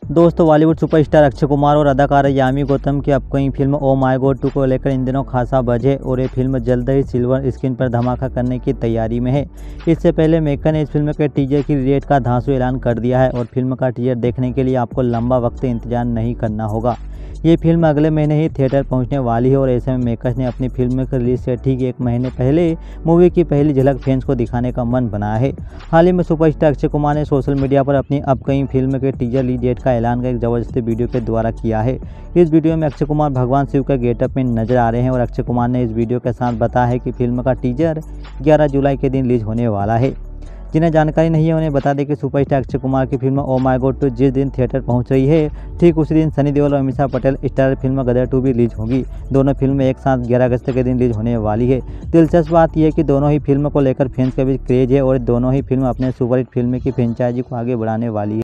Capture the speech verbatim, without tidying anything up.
दोस्तों, बॉलीवुड सुपरस्टार अक्षय कुमार और अदाकारा यामी गौतम की upcoming film Oh My God two को लेकर इन दिनों खासा बज़ है और ये फिल्म जल्द ही सिल्वर स्क्रीन पर धमाका करने की तैयारी में है। इससे पहले मेकर ने इस फिल्म के टीजर की रिलीज का धांसू ऐलान कर दिया है और फिल्म का टीजर देखने के लिए आपको लंबा वक्त इंतजार नहीं करना होगा। ये फिल्म अगले महीने ही थिएटर पहुंचने वाली है और ऐसे में मेकर्स ने अपनी फिल्म की रिलीज से ठीक एक महीने पहले मूवी की पहली झलक फैंस को दिखाने का मन बनाया है। हाल ही में सुपरस्टार अक्षय कुमार ने सोशल मीडिया पर अपनी अपकमिंग फिल्म के टीजर रिलीज डेट का ऐलान एक जबरदस्त वीडियो के द्वारा किया है। इस वीडियो में अक्षय कुमार भगवान शिव के गेटअप में नजर आ रहे हैं और अक्षय कुमार ने इस वीडियो के साथ बताया है कि फिल्म का टीजर ग्यारह जुलाई के दिन रिलीज होने वाला है। जिन्हें जानकारी नहीं है उन्हें बता दें कि सुपरस्टार अक्षय कुमार की film Oh My God two जिस दिन थिएटर पहुंच रही है, ठीक उसी दिन सनी देओल और Amisha Patel star film Gadar two भी रिलीज होगी। दोनों फिल्में एक साथ ग्यारह अगस्त के दिन रिलीज होने वाली है। दिलचस्प बात यह है कि दोनों ही फिल्म को लेकर फैंस के बीच क्रेज है और दोनों ही फिल्म अपने सुपरहिट फिल्म की फ्रेंचाइजी को आगे बढ़ाने वाली है।